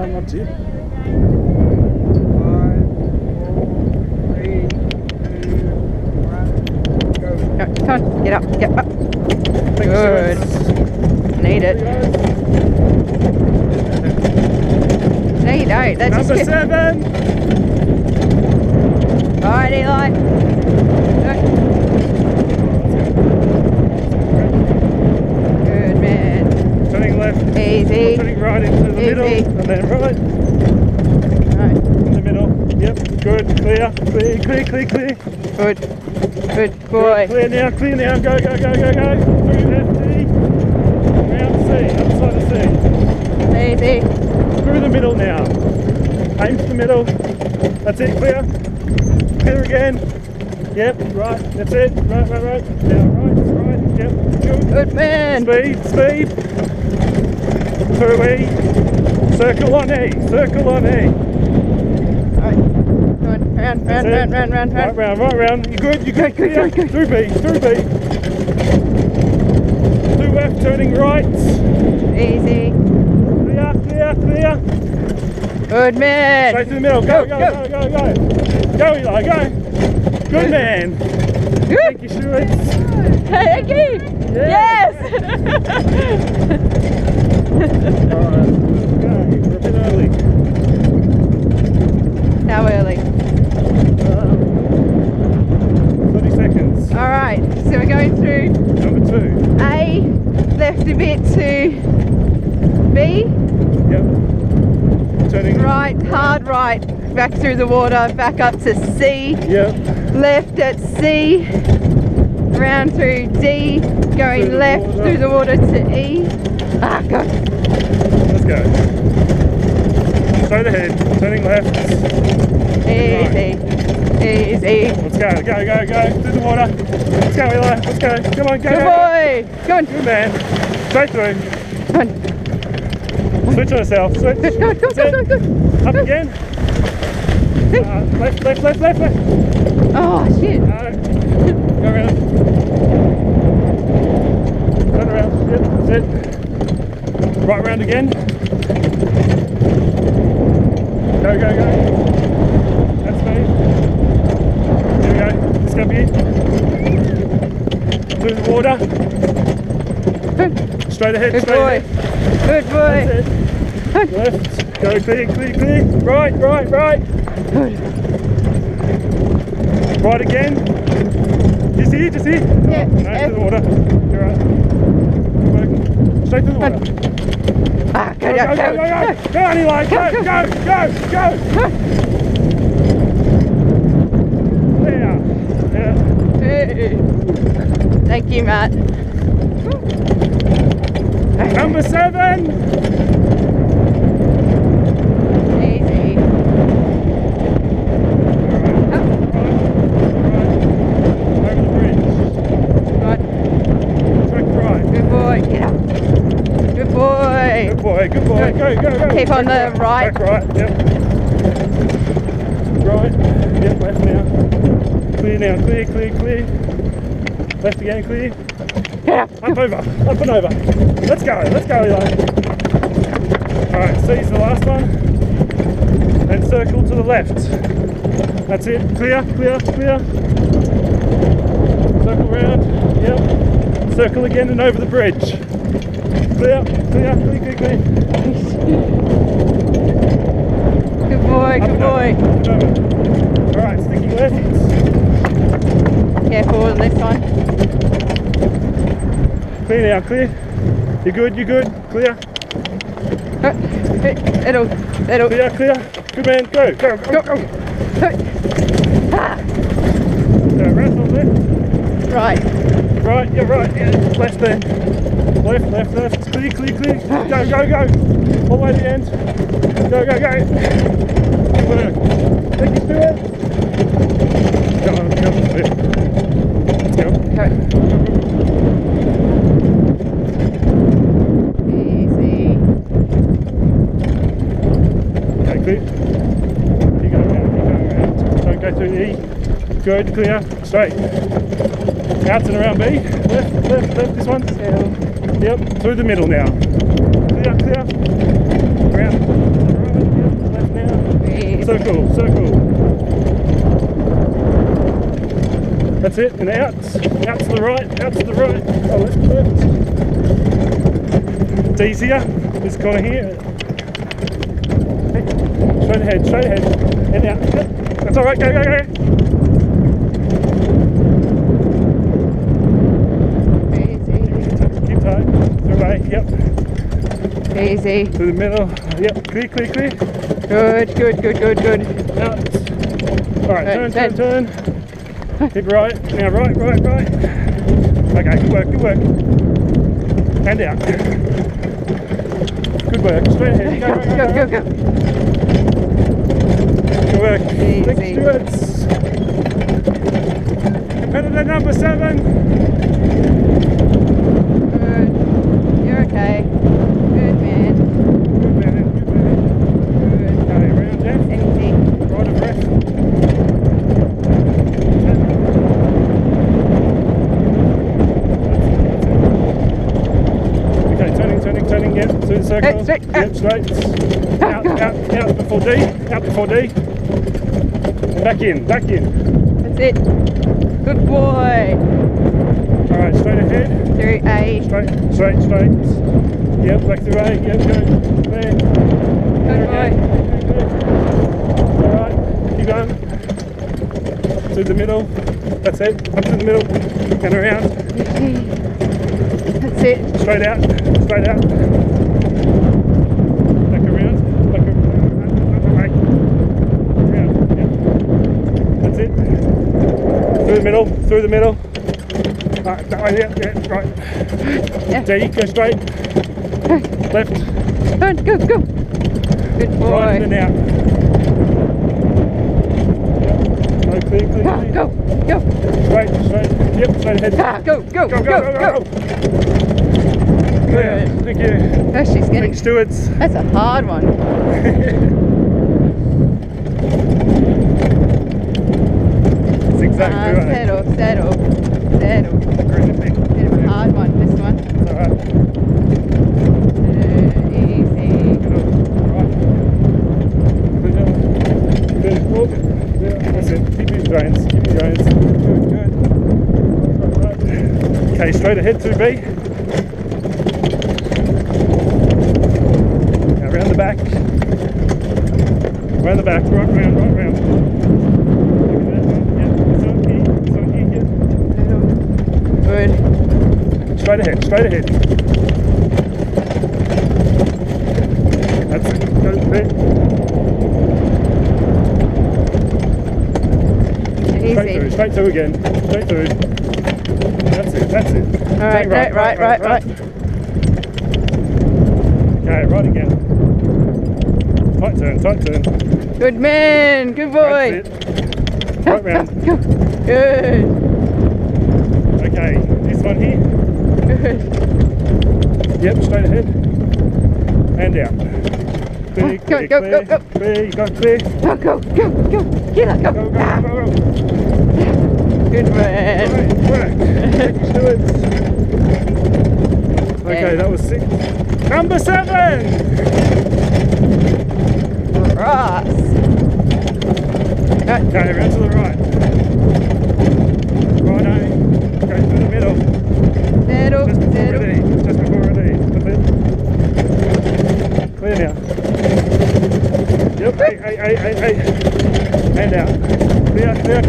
Up to you. 5, 4, 3, 2, 1, go. Come on, get up. Good. Need it. No, you don't. That's Number just 7. Alright, Eli. Good man. Turning left. Easy. Turning right into the middle, and then right. Right. In the middle. Yep. Good. Clear. Clear. Good boy. Clear now. Go. Through FD. Round C. Other side of C. Easy. Through the middle now. Aim for the middle. That's it. Clear. Clear again. Yep. Right. That's it. Right. Now right. Yep. Good man. Speed. Through E. Circle on E. Right. Come on. Round. Right round. You good? Clear. Good. Through B. Through F, turning right. Easy. Clear. Good man. Straight to the middle. Go. Go, Eli, go. Good man. Good. Thank you, Stuart. Thank you. Yes. Alright, we're a bit early. How early? 30 seconds. Alright, so we're going through Number 2. A, left a bit to B. Yep. Turning Right, hard right, back through the water, back up to C. Yep. Left at C, round through D, going left through the water to E. Ah, God. Let's go. Straight ahead. Turning left. Easy. Let's go. Through the water. Let's go, Eli. Let's go. Come on, go. Good boy. Go on. Good man. Straight through. Come on. Switch on yourself. Switch. Go. Up again. Left. Oh, shit. Go around. Turn around. Yep, that's it. Right round again. Go. That's me. Here we go. Let's go here. Through the water. Straight ahead. Good boy. Good boy. That's it. Left. Go clear. Right. Good. Right again. Just here. Yeah. No, through the water. You're right. Work. Straight through the water. Ah, go. Go, Eli. Go. There. Hey. Thank you, Matt. Number 7. Easy. Over the bridge. Right. Track right. Good boy. Get up. Good boy. Good boy. Go. Keep on the right. Track right. Yep. Right. Yep. Left now. Clear now. Clear. Left again. Clear. Get up. Up and over. Let's go, Eli. Alright, C's the last one. And circle to the left. That's it. Clear. Circle round. Yep. Circle again and over the bridge. Clear. Good boy. Alright, sticky left. Careful on this one. Clear now, clear. You're good. Clear. It'll. Clear. Good man, go. Ah. Right on left. Right. You're right. Yeah. Left then. Left. Clear. Go. All the way to the end. Go. Good work. Thank you, Stuart. Come on. Let's go. Easy. Okay, clear. Keep going around. Don't go through E. Good, clear. Straight. Out and around B. Left. This one. Yep. Through the middle now. Clear. Around. circle, circle. That's it, and out to the right, out to the right. Oh, left, left. It's easier, this corner here. Straight ahead, and out. Yep. That's alright, go, go, go. Easy. Keep tight, through way, yep. Easy. Through the middle, yep, clear, clear, clear. Good, good, good, good, good. Out. Alright, turn. Keep right, now right. Okay, good work. And out. Good work, straight ahead. Go. Good work. Easy. Thank you, stewards. Competitor number 7. Good. You're okay. Good man. Good man. Good. Okay, round left. Easy. Right of breath. Okay, turning, yep, through the circle. Straight. Yep, straight. Out before D. And back in. That's it. Good boy. Alright, straight ahead. Through A. Straight. Yep, back through A. Yep, go. There. Good boy. Alright, keep going. To the middle. That's it. Up to the middle. And around. That's it. Straight out. Back around. Around. Yep. That's it. Through the middle. Right, that way, yeah, right. Yeah. D, go straight. Left. Go. Good boy. Right and then out. Yep. Clear. Go. Straight. Yep, straight ahead. Go. Clear. Thank you. Oh, she's getting. Thanks, stewards. That's a hard one. That's exactly right. Settle. Bit of a hard one, this one. It's alright. Easy. That's it. Keep your drains. Good. Right. Okay, straight ahead to B. Now round the back. Right round. Good. Straight ahead. That's it. Go there. Easy. Straight through again. Straight through. That's it. All right. Right. Okay, right again. Tight turn. Good man. Good boy. That's it. Right round. Go. Good. Okay, this one here. Good. Yep, straight ahead. And out. Clear. Go. Clear, you got clear. Go. Kayla, go. Go. Good man. Right. Let's do it. Okay, that was 6. Number 7! Ross. Okay, round to the right. Righto. Go through the middle. Settle. Just before it is. Clear now. Yep, hey. And out. Clear.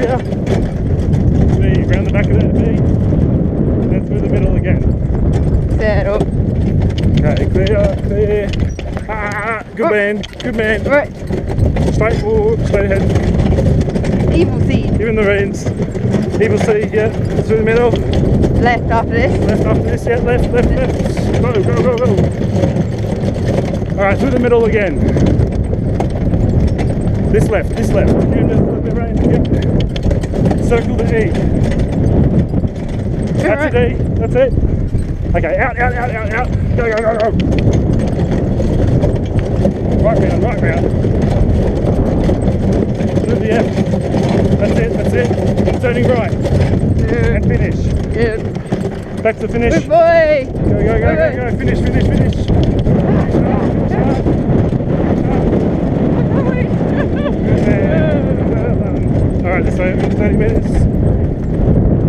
See, round the back of that B. And through the middle again. Settle. Okay, clear. Good man. Right. Straight forward, straight ahead. Evil seed. Even the reins. Evil C, yeah. Through the middle. Left after this. Left after this, yeah. Left. Go. Alright, through the middle again. This left. Give him the rein, yep. Circle the E. That's Right. it, E. That's it. Okay, out. Go. Right round. Through the F. That's it. Turning right. And finish. Good. Back to finish. Good boy. Go. Finish. Good minutes.